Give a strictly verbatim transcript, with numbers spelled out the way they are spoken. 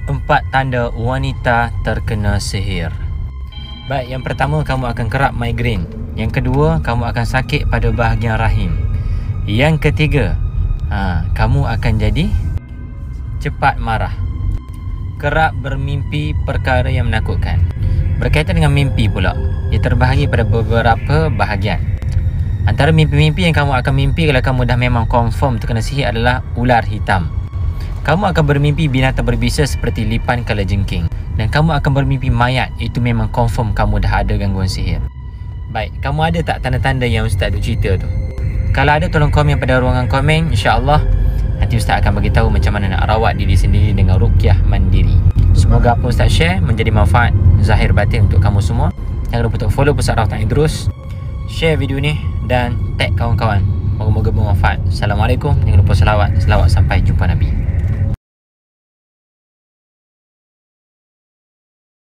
Empat tanda wanita terkena sihir. Baik, yang pertama, kamu akan kerap migrain. Yang kedua, kamu akan sakit pada bahagian rahim. Yang ketiga, ha, kamu akan jadi cepat marah. Kerap bermimpi perkara yang menakutkan. Berkaitan dengan mimpi pula, ia terbahagi pada beberapa bahagian. Antara mimpi-mimpi yang kamu akan mimpi kalau kamu dah memang confirm terkena sihir adalah ular hitam. Kamu akan bermimpi binatang berbisa seperti lipan kalajengking. Dan kamu akan bermimpi mayat. Itu memang confirm kamu dah ada gangguan sihir. Baik, kamu ada tak tanda-tanda yang Ustaz duk cerita tu? Kalau ada, tolong komen pada ruangan komen. InsyaAllah nanti Ustaz akan beritahu macam mana nak rawat diri sendiri dengan ruqyah mandiri. Semoga apa Ustaz share menjadi manfaat zahir batin untuk kamu semua. Jangan lupa untuk follow Pusat Rawatan Idrus, share video ni dan tag kawan-kawan. Moga-moga bermanfaat. Assalamualaikum. Jangan lupa selawat. Selawat sampai jumpa Nabi.